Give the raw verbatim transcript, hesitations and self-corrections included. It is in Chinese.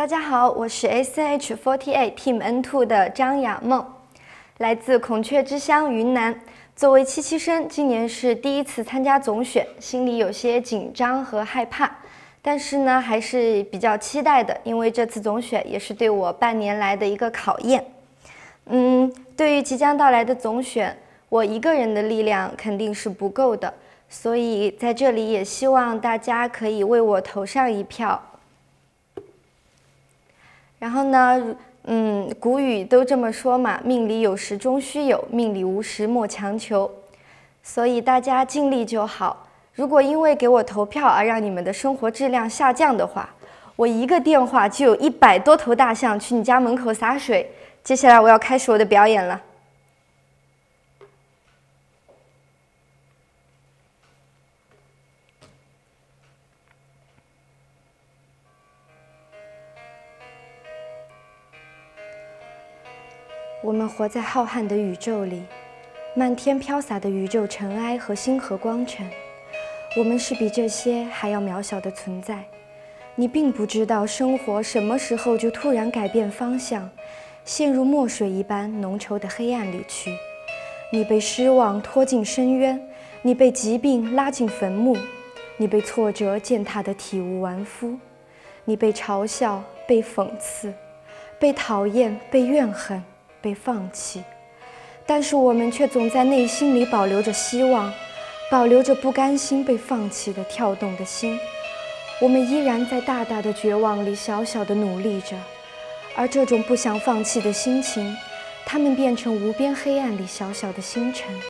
家好，我是 S H 四十八 Team N 二 的张雅梦，来自孔雀之乡云南。作为七七生，今年是第一次参加总选，心里有些紧张和害怕，但是呢，还是比较期待的，因为这次总选也是对我半年来的一个考验。嗯，对于即将到来的总选，我一个人的力量肯定是不够的，所以在这里也希望大家可以为我投上一票。然后呢，嗯，古语都这么说嘛，命里有时终须有，命里无时莫强求。所以大家尽力就好。如果因为给我投票而让你们的生活质量下降的话，我一个电话就有一百多头大象去你家门口洒水。接下来我要开始我的表演了。我们活在浩瀚的宇宙里，漫天飘洒的宇宙尘埃和星河光尘，我们是比这些还要渺小的存在。你并不知道生活什么时候就突然改变方向，陷入墨水一般浓稠的黑暗里去。你被失望拖进深渊，你被疾病拉进坟墓，你被挫折践踏得体无完肤，你被嘲笑，被讽刺，被讨厌，被怨恨，被放弃，但是我们却总在内心里保留着希望，保留着不甘心被放弃的跳动的心。我们依然在大大的绝望里小小的努力着，而这种不想放弃的心情，它们变成无边黑暗里小小的星辰。